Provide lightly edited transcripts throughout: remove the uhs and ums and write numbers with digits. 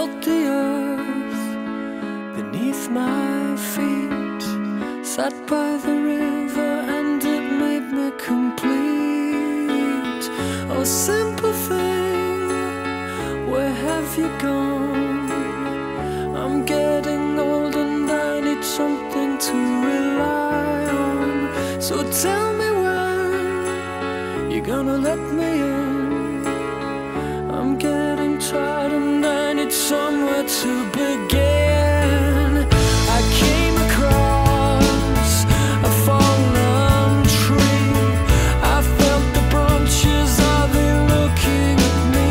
felt the earth beneath my feet. Sat by the river and it made me complete. Oh, simple thing, where have you gone? I'm getting old and I need something to rely on. So tell me when you're gonna let me in. I'm getting tired and I need somewhere to begin. I came across a fallen tree. I felt the branches, are they looking at me?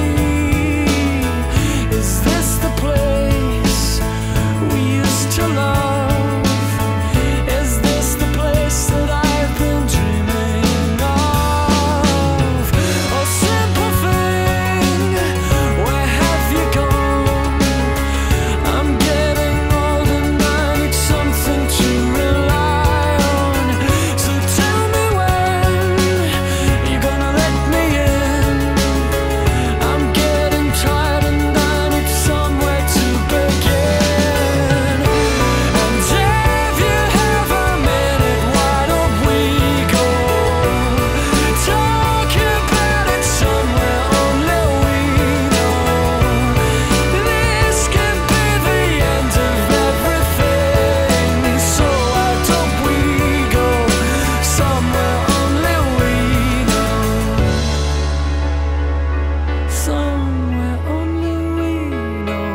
Is this the place we used to love? Is this the place that I've been dreaming of? Oh, simple thing, where have you gone? I'm getting old and I need something to rely on. So tell me when you're gonna let me in. I'm getting tired and I need somewhere to begin. And if you have a minute, why don't we go talk about it somewhere only we know? This could be the end of everything. So why don't we go somewhere only we know? Somewhere only we know.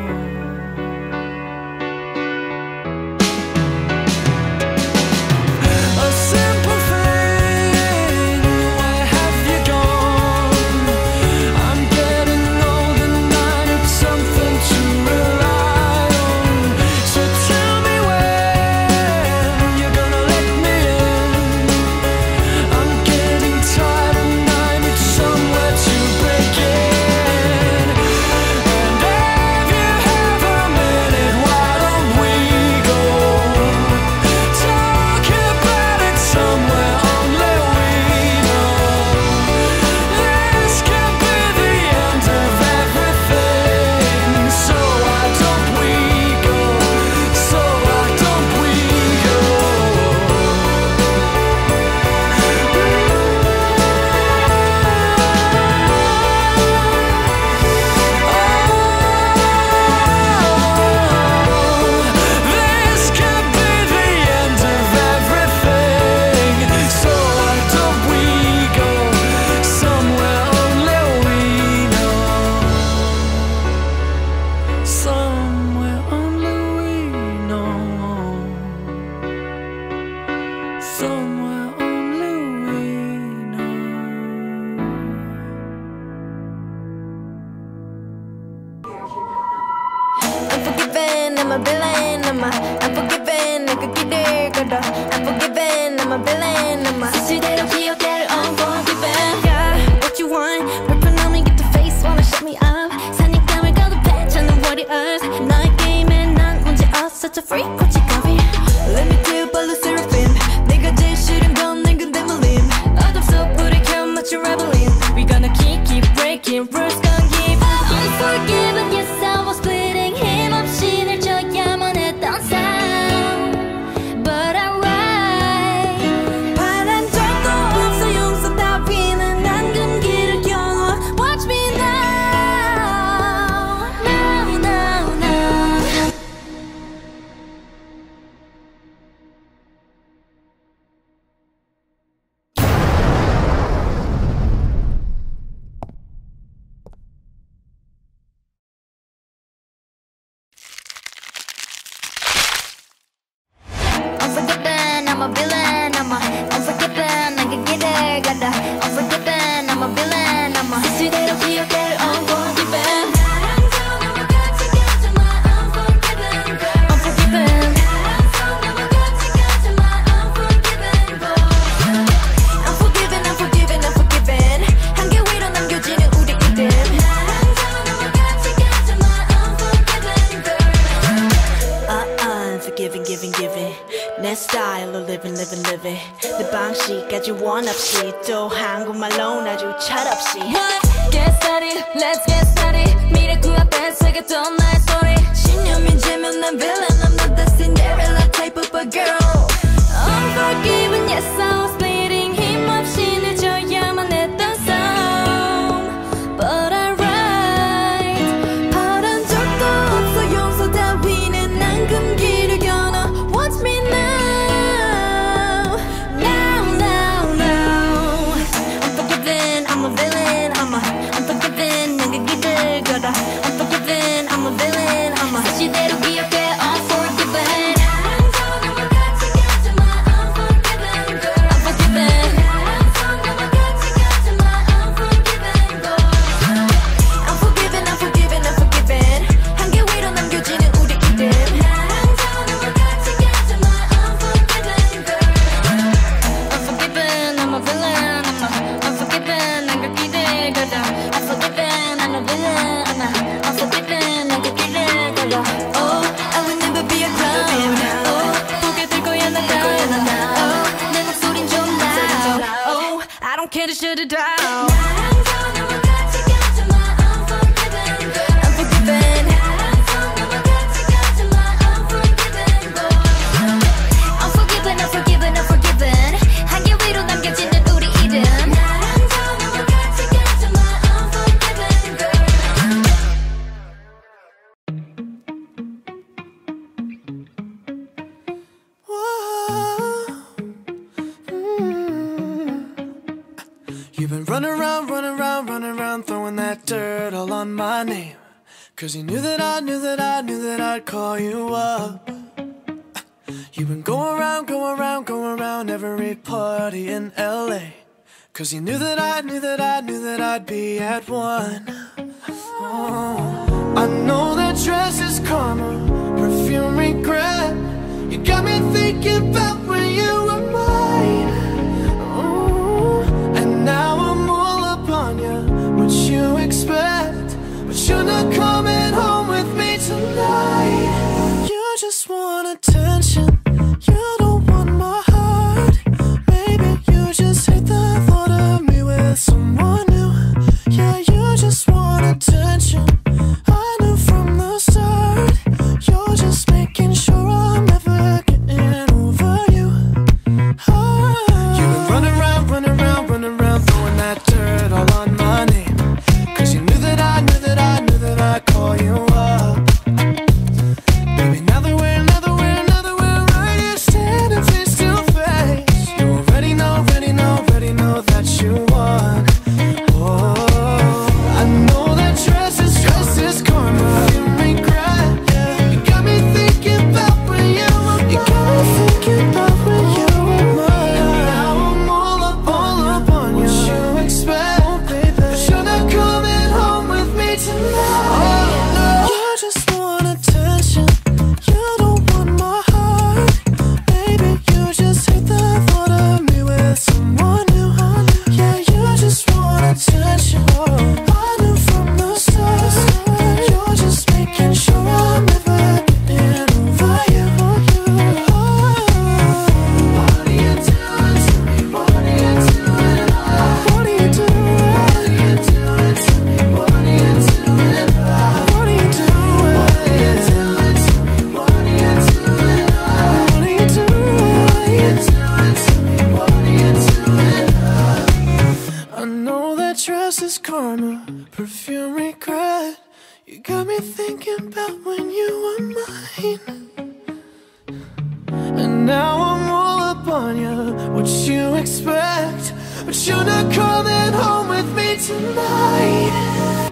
A simple thing, where have you gone? I'm getting old and I need something to rely on. So tell me when you're gonna let me in. I'm getting tired and I need somewhere to begin. And if you have a minute, why don't we go talk about it somewhere only we know? This could be the end of everything. So why don't we go? So why don't we go? This could be the end of everything. So why don't we go somewhere only we know? Somewhere only we know. Somewhere only we know. Unforgiven, I'm a villain, unforgiven, 내가 길을 걸어 Unforgiven, I'm a villain, 스스로 기억대로 unforgiven. Yeah, what you want, 불편함이 get the face, wanna shut me up. 사냥감을 거듭해, 찾는 warriors. 너의 게임에 난 문제 없어, such a freak, 고치가비. Let me do blue seraphim. 내가 제일 싫은 건 내 근데물림. 어둠속 불을 켜 맞춰 rebelling. We gonna keep breaking rules, gonna give up. Unforgiven, yes I was bleeding. 힘없이 늘 져야만 했던 sound. But alright. 바란 적도 없어 용서 따위는 안 금기를 겨눠. Watch me now. Now, now, now. Unforgiven, I'm a villain, unforgiven, 내가 길을 가다. Unforgiven, I'm a villain, 스스로 기억대로 unforgiven. Unforgiven. Unforgiven, unforgiven, unforgiven. 한계 위로 남겨지는 우리 이름. Unforgiving, giving, giving. 내 스타일로 living, living, living. 내 방식까지 원 없이 또 한국말로 아주 철없이. Get started, let's get started. 미래 앞에 새겼던 나의 story 신념이 지면 난 villain I'm not the Cinderella type of a girl Unforgiven yes I was bleeding 힘없이 늦어야만 했던 싸움 But I write 바란 적도 없어 용서 따위는 난 금기를 겨눠 Watch me now Now now now I'm forgiven I'm a villain I'm forgiven 내가 길을 걸어 I'm forgiven I'm a villain I'm a 시대로 기억해 unforgiven Can't shut it down. You've been running around, throwing that dirt all on my name. Cause you knew that I'd call you up. You've been going around every party in LA. Cause you knew that I'd be at one. Oh, I know that dress is karma, perfume regret. You got me thinking about when you were mine. Now I'm all up on you, what you expect. But you're not coming home with me tonight. You just want attention, you don't want my heart. Maybe you just hate the thought of me with someone new. Yeah, you just want attention, I knew from the start. You're just making sure I'm never getting over you. You've been running around throwing that dirt all on my name. Cause you knew that I'd call you up. Baby, now that we're right here standing face to face. You already know that you won. Oh, I know that dress is karma, you regret. Yeah. You got me thinking about when you were mine. You got me thinking about when you were mine. Now I'm all up on you. What you expect? Oh, baby. But you're not coming home with me tonight. Oh, no. You just want attention, you don't want my heart. Baby, you just hate the thought of me with someone new. Yeah, you just want attention, I knew from the start. You're just making sure I'm never getting over you. What are you doing to me? What are you doing? What are you doing? What are you doing to me? What are you doing? What are you doing? What are you doing to me? What are you doing? What are you doing? What are you doing to me? What are you doing? I know that dress is karma, perfume regret. You got me thinking about when you were mine. And now I'm all up on you, what you expect. But you're not coming home with me tonight.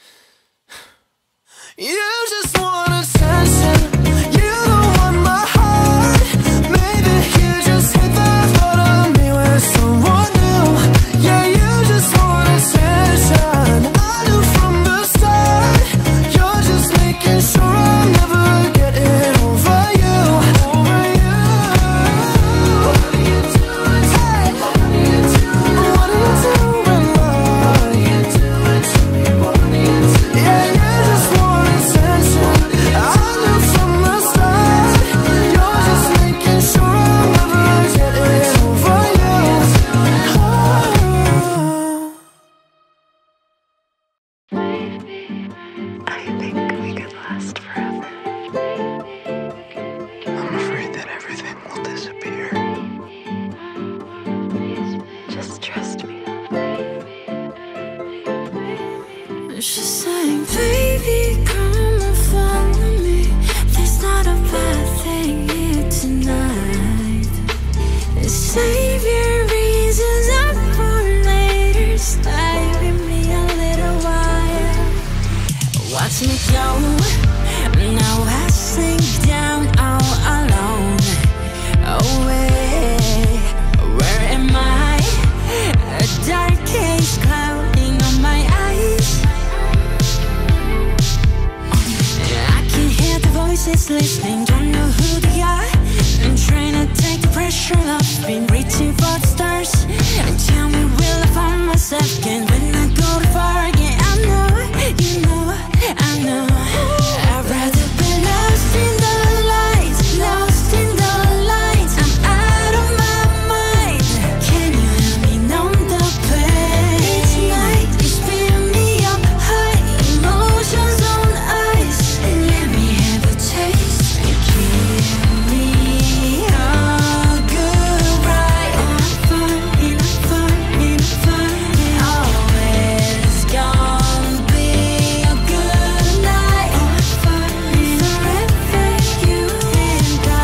You just want attention, you don't want my heart. Maybe you just hate the thought of me with someone new. Yeah, you just want attention, I knew from the start. You're just making sure I'm never getting over you. Over you. What are you doing? Hey. What are you doing? What are you doing? What are you doing to me? She's saying, baby, come and follow me. There's not a bad thing here tonight. Save your reasons up for later. Stay with me a little while. Watch me go. Now I sink down all alone. Away. Where am I? A dark haze clouding on my eyes. I can hear the voices listening, don't know who they are. I'm trying to take the pressure off, been reaching for the stars. And tell me, will I find myself again when I go too far again? I know, you know, I know. I'd rather be lost in the lights, lost in the lights. I'm out of my mind. Can you help me numb the pain? Each night you spin me up high, emotions on ice. Let me have a taste and kill me all good, right? In a fun, always gonna be a good night. Forever you and I.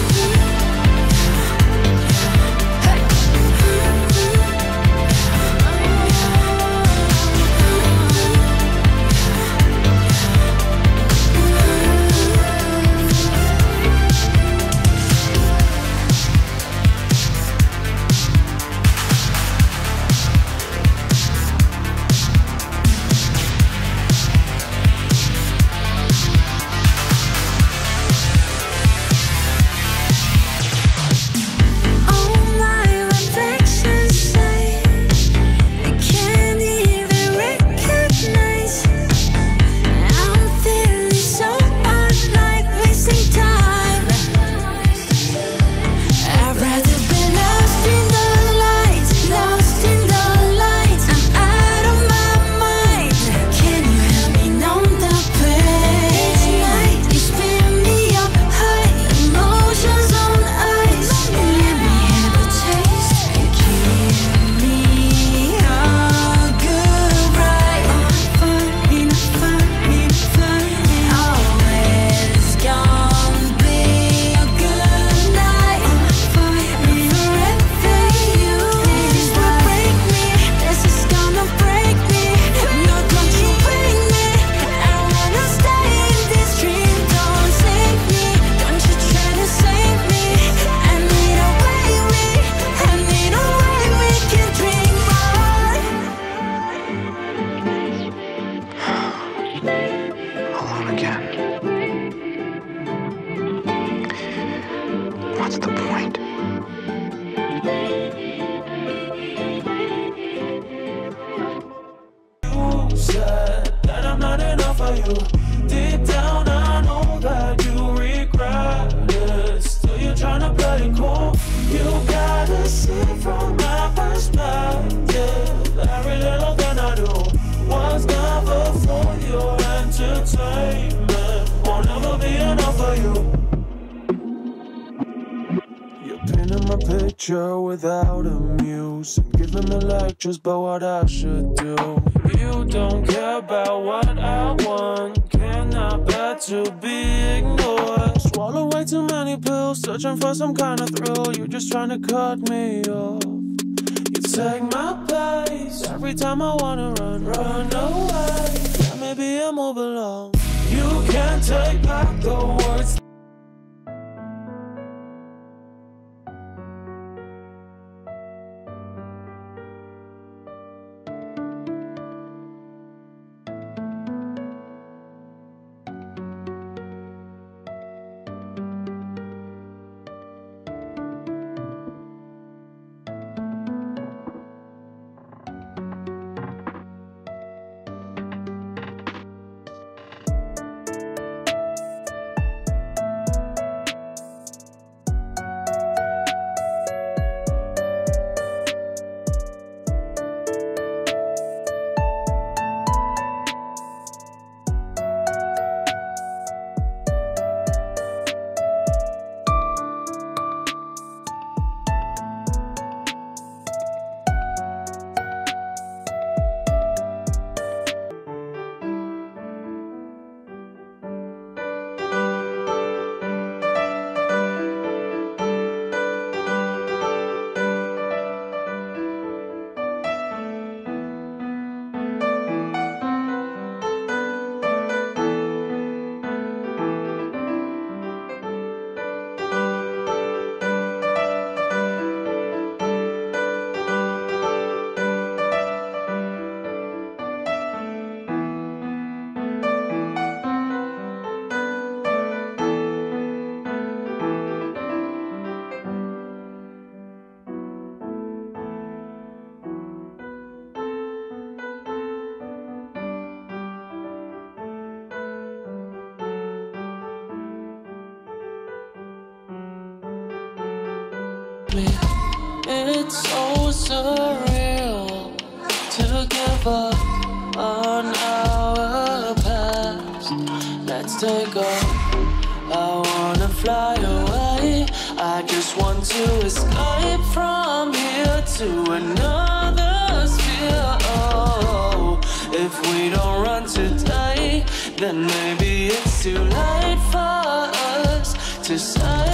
All my reflections say I can't even recognize. I'm feeling so unlike wasting time. I'd rather be lost in the lights, lost in the lights. I'm out of my mind. Can you help me numb the pain? Each night you spin me up high, emotions on ice. Let me have a taste and kill me all good, right? In a fun, always gonna be a good night. Forever you. This will break me. This is gonna break me. No, don't you break me. I wanna stay in this dream. Don't save me. Don't you try to save me. I need a way we can dream on. Alone again. What's the point? You said that I'm not enough for you. Deep down, I know that you regret it. Still, you're trying to play it cool. You gotta see from my perspective. Every little thing I do was never for your entertainment. Won't ever be enough for you. You're painting my picture without a muse and giving me lectures about what I should do. You don't care about what I want, cannot bear to be ignored. Swallow way too many pills, searching for some kind of thrill. You're just trying to cut me off. You take my place every time I wanna run away. Yeah, maybe I move along. You can't take back the words. me. It's so surreal to give up on our past. Let's take off. I wanna fly away. I just want to escape from here to another sphere. Oh, if we don't run today, then maybe it's too late for us to say